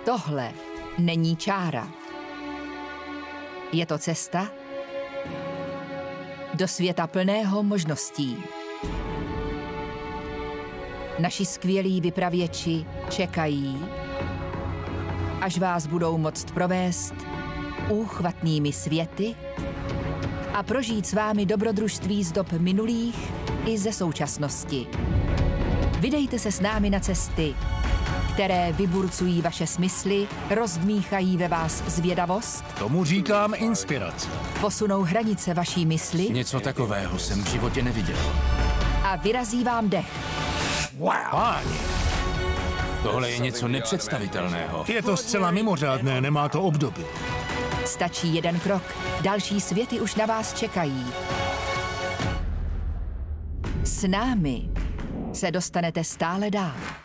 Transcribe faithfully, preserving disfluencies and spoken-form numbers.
Tohle není čára. Je to cesta do světa plného možností. Naši skvělí vypravěči čekají, až vás budou moct provést úchvatnými světy a prožít s vámi dobrodružství z dob minulých i ze současnosti. Vydejte se s námi na cesty, které vyburcují vaše smysly, rozdmíchají ve vás zvědavost. Tomu říkám inspirace. Posunou hranice vaší mysli. Něco takového jsem v životě neviděl. A vyrazí vám dech. Wow. Páni, tohle je něco nepředstavitelného. Je to zcela mimořádné, nemá to obdoby. Stačí jeden krok, další světy už na vás čekají. S námi se dostanete stále dál.